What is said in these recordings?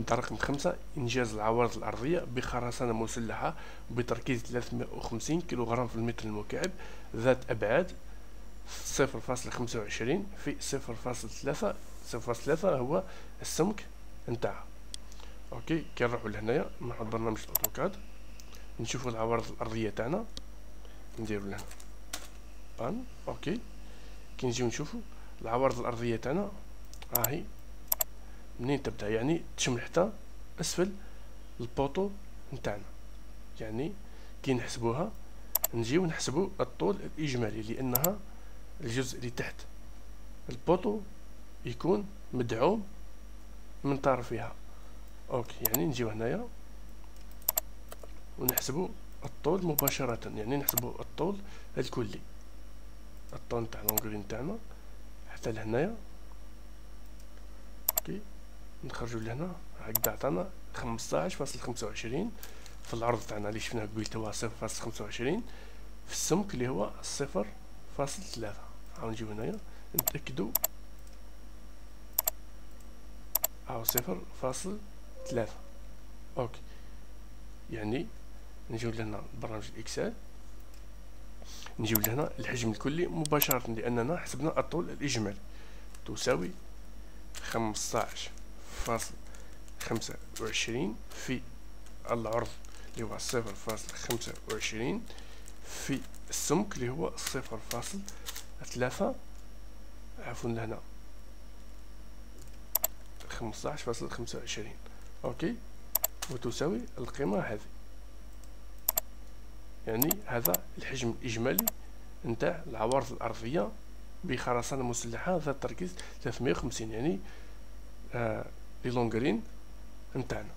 البند رقم 5 إنجاز العوارض الأرضية بخرسانة مسلحة بتركيز 350 كيلوغرام في المتر المكعب ذات أبعاد 0.25 في 0.3 هو السمك نتاعها. اوكي، كي نروحو لهنايا نروحو لبرنامج الاوتوكاد نشوفو العوارض الأرضية تاعنا، نديرو لهنا بان. اوكي، كي نجيو نشوفو العوارض الأرضية تاعنا راهي منين تبدا، يعني تشمل حتى اسفل البوطو نتاعنا. يعني كي نحسبوها نجيو نحسبو الطول الاجمالي، لانها الجزء اللي تحت البوطو يكون مدعوم من طرفها. اوكي، يعني نجيو هنايا ونحسبو الطول مباشرة، يعني نحسبو الطول الكلي، الطول نتاع لونغري نتاعنا حتى لهنايا. اوكي، نخرجو لهنا هكدا عطانا 15.25 في العرض تاعنا اللي شفناه قبيل هو 0.25، في السمك اللي هو 0.3. هاو نجيو هنايا نتأكدو هاو 0.3. اوكي، يعني نجيو لهنا برنامج الاكسل، نجيو لهنا الحجم الكلي مباشرة، لأننا حسبنا الطول الإجمالي تساوي 15.25 في العرض اللي هو 0.25 في السمك اللي هو 0.3. عفوا لهنا 15.25. اوكي، وتساوي القيمة هذه. يعني هذا الحجم الإجمالي نتاع العوارض الأرضية بخرسانة مسلحة ذات تركيز 350، يعني لي لونغرين نتاعنا.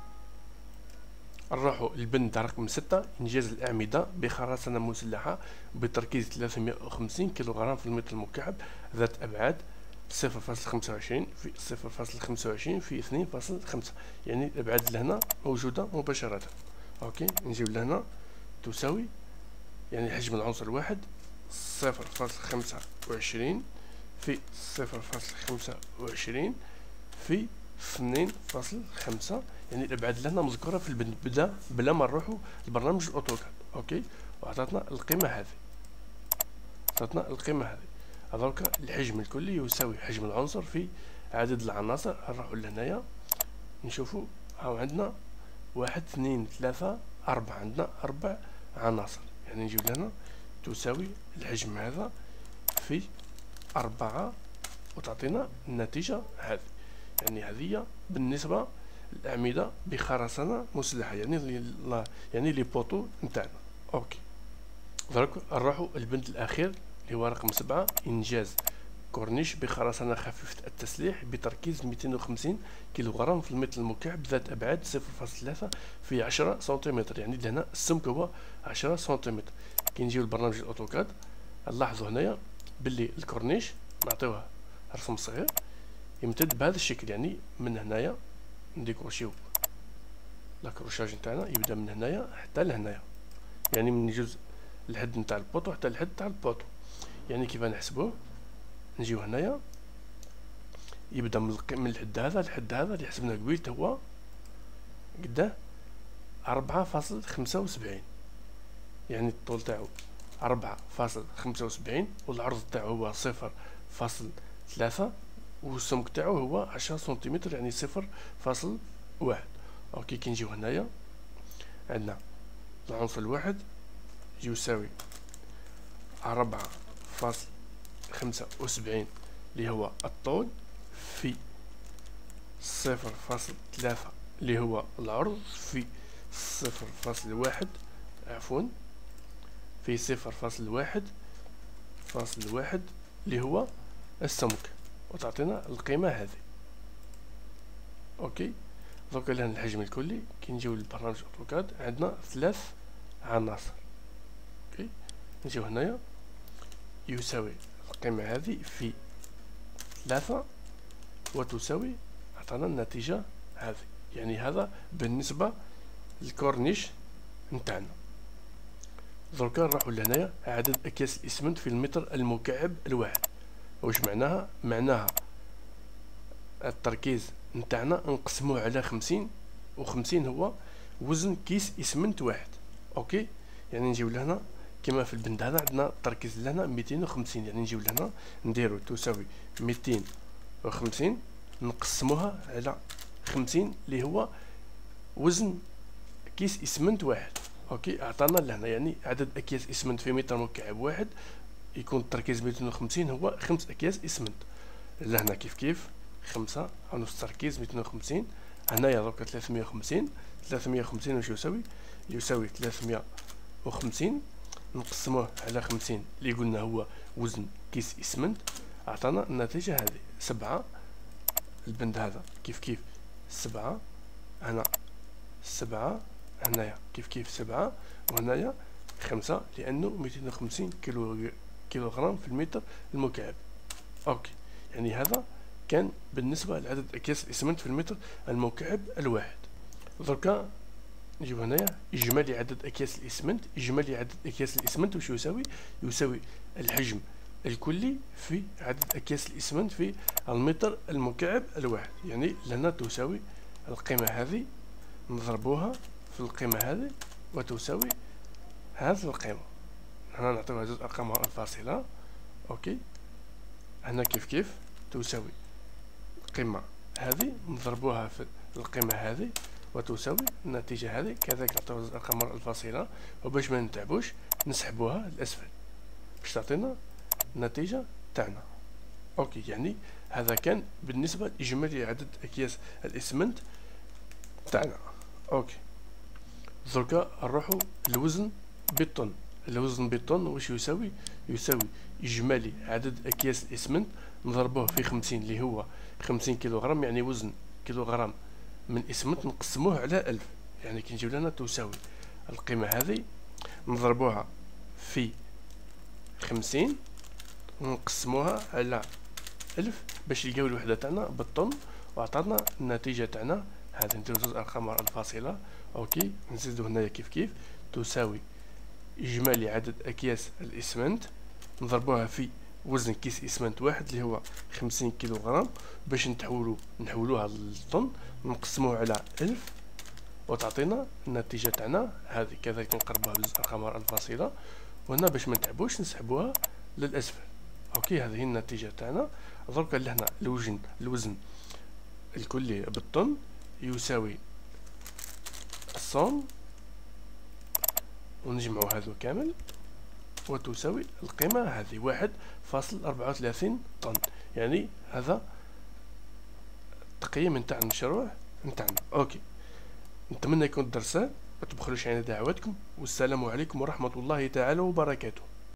نروحو للبند رقم 6 إنجاز الأعمدة بخرسانة مسلحة بتركيز 350 كيلوغرام في المتر المكعب ذات أبعاد 0.25 في 0.25 في 2.5، يعني الأبعاد لهنا موجودة مباشرة. أوكي، نجيو لهنا تساوي، يعني حجم العنصر الواحد 0.25 في 0.25 في 2.5، يعني الابعاد لهنا مذكوره في البند بلا ما نروحو لبرنامج الاوتوكاد. اوكي، وعطاتنا القيمه هذه. هذوك الحجم الكلي يساوي حجم العنصر في عدد العناصر. نروحو لهنايا نشوفو هاو عندنا 1 2 3 4، عندنا 4 عناصر، يعني نجيو لهنا تساوي الحجم هذا في 4 وتعطينا النتيجة هذه. يعني هذه بالنسبة للأعمدة بخرسانة مسلحة، يعني لي بوطو نتاعنا. اوكي، درك نروحو البند الأخير اللي هو رقم 7 إنجاز كورنيش بخرسانة خفيفة التسليح بتركيز 250 كيلوغرام في المتر المكعب ذات أبعاد 0.3 في 10 سنتيمتر، يعني لهنا السمك هو 10 سنتيمتر. كي نجيو لبرنامج الأوتوكاد نلاحظو هنايا باللي الكورنيش نعطيوه رسم صغير يمتد بهذا الشكل، يعني من هنايا نديكروشيو لاكروشاج نتاعنا يبدا من هنايا حتى لهنايا، يعني من جزء الحد نتاع البوطو حتى الحد تاع البوطو. يعني كيف نحسبوه، نجيو هنايا يبدا من الحد هذا للحد هذا اللي حسبناه قبيل هو قداه 4.75، يعني الطول تاعو 4.75 والعرض تاعو هو 0.3 والسمك تاعو هو 10 سنتيمتر، يعني 0.1. اوكي، كي نجيو هنايا عندنا العنصر الواحد يساوي 4.75 اللي هو الطول في 0.3 اللي هو العرض في 0.1 عفوا في 0.1 اللي هو السمك، وتعطينا القيمة هذه. اوكي، دوكا لهنا الحجم الكلي. كي نجيو للبرنامج اوتوكاد عندنا 3 عناصر. اوكي، نجيو هنايا يساوي القيمة هذه في 3 وتساوي عطانا النتيجة هذه، يعني هذا بالنسبة للكورنيش نتاعنا. دركا نروحو لهنايا عدد أكياس الإسمنت في المتر المكعب الواحد. واش معناها؟ معناها التركيز نتاعنا نقسموه على 50، و50 هو وزن كيس اسمنت واحد. اوكي، يعني نجيو لهنا كما في البند هذا عندنا التركيز لهنا 250، يعني نجيو لهنا نديرو تساوي 250 نقسموها على 50 اللي هو وزن كيس اسمنت واحد. اوكي، اعطانا لهنا يعني عدد اكياس اسمنت في متر مكعب واحد، يكون التركيز 250 هو 5 اكياس اسمنت. لهنا كيف 5 نص تركيز 250. هنايا دركا 350 واش يساوي؟ يساوي 350 نقسموه على 50 اللي قلنا هو وزن كيس اسمنت، اعطانا النتيجة هذه 7. البند هذا كيف 7، هنا 7، هنايا كيف 7، وهنايا 5 لأنه 250 كيلوغرام في المتر المكعب. اوكي، يعني هذا كان بالنسبة لعدد أكياس الإسمنت في المتر المكعب الواحد. دركا نجيب هنايا إجمالي عدد أكياس الإسمنت. إجمالي عدد أكياس الإسمنت وش يساوي؟ يساوي الحجم الكلي في عدد أكياس الإسمنت في المتر المكعب الواحد. يعني لنا تساوي القيمة هذه نضربوها في القيمة هذه وتساوي هذه القيمة. هنا نعطيوها زوج أرقام الفاصلة. أوكي، هنا كيف تساوي القيمة هذه نضربوها في القيمة هذه وتساوي النتيجة هذه. كذلك نعطيوها زوج أرقام الفاصلة، وباش ما نتعبوش نسحبوها للأسفل باش تعطينا النتيجة تاعنا. اوكي، يعني هذا كان بالنسبة لإجمالي عدد أكياس الإسمنت تاعنا. اوكي، دركا نروحو الوزن بالطن. الوزن بالطن واش يساوي؟ يساوي إجمالي عدد أكياس الإسمنت نضربوه في 50 اللي هو 50 كيلوغرام، يعني وزن كيلوغرام من إسمنت نقسموه على 1000. يعني كي نجيب لنا تساوي القيمة هذه نضربوها في 50 ونقسموها على 1000 باش نلقاو الوحدة تاعنا بالطن، وعطاتنا النتيجة تاعنا هذه. نديرو زوج أرقام الفاصلة. اوكي، نزيدو هنايا كيف تساوي إجمالي عدد أكياس الإسمنت نضربوها في وزن كيس إسمنت واحد اللي هو 50 كيلوغرام، باش نحولوها للطن نقسموه على 1000 وتعطينا النتيجة تاعنا هذه. كذلك نقربوها بزوج أرقام الفاصلة، وهنا باش ما نتعبوش نسحبوها للأسفل. اوكي، هذه هي النتيجة تاعنا. دركا لهنا الوزن الكلي بالطن يساوي الصون، ونجمعو هذو كامل وتساوي القيمة هذه 1.34 طن. يعني هذا التقييم نتاع المشروع نتاعنا. اوكي، نتمنى يكون الدرس ما تبخلوش علينا دعواتكم، والسلام عليكم ورحمة الله تعالى وبركاته.